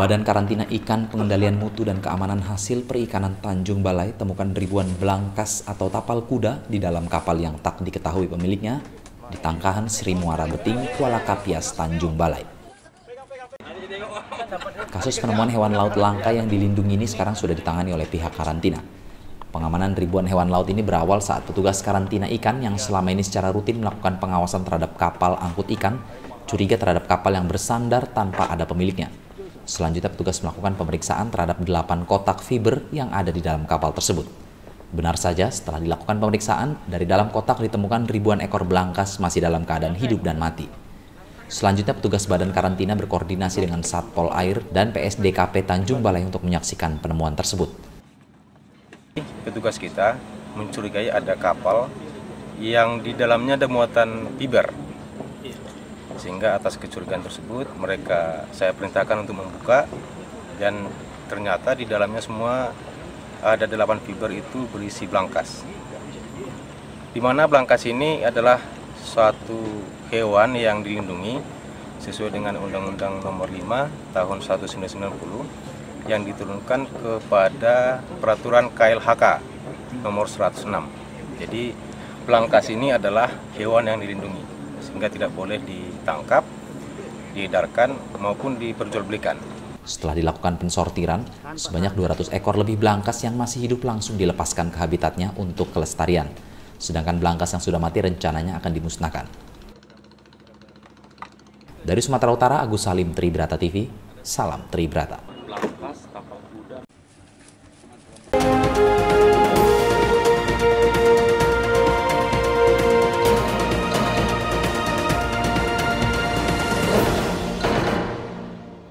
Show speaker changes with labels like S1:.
S1: Badan Karantina Ikan Pengendalian Mutu dan Keamanan Hasil Perikanan Tanjung Balai temukan ribuan belangkas atau tapal kuda di dalam kapal yang tak diketahui pemiliknya di Tangkahan Sri Muara Beting, Kuala Kapias, Tanjung Balai. Kasus penemuan hewan laut langka yang dilindungi ini sekarang sudah ditangani oleh pihak karantina. Pengamanan ribuan hewan laut ini berawal saat petugas karantina ikan yang selama ini secara rutin melakukan pengawasan terhadap kapal angkut ikan curiga terhadap kapal yang bersandar tanpa ada pemiliknya. Selanjutnya petugas melakukan pemeriksaan terhadap 8 kotak fiber yang ada di dalam kapal tersebut. Benar saja, setelah dilakukan pemeriksaan, dari dalam kotak ditemukan ribuan ekor belangkas masih dalam keadaan hidup dan mati. Selanjutnya petugas badan karantina berkoordinasi dengan Satpol Air dan PSDKP Tanjung Balai untuk menyaksikan penemuan tersebut.
S2: Petugas kita mencurigai ada kapal yang di dalamnya ada muatan fiber. Sehingga atas kecurigaan tersebut saya perintahkan untuk membuka dan ternyata di dalamnya semua ada 8 fiber itu berisi belangkas. Di mana belangkas ini adalah suatu hewan yang dilindungi sesuai dengan Undang-Undang Nomor 5 Tahun 1990 yang diturunkan kepada Peraturan KLHK Nomor 106. Jadi belangkas ini adalah hewan yang dilindungi sehingga tidak boleh ditangkap, diedarkan maupun diperjualbelikan.
S1: Setelah dilakukan pensortiran, sebanyak 200 ekor lebih belangkas yang masih hidup langsung dilepaskan ke habitatnya untuk kelestarian. Sedangkan belangkas yang sudah mati rencananya akan dimusnahkan. Dari Sumatera Utara, Agus Salim, Tribrata TV, salam Tribrata.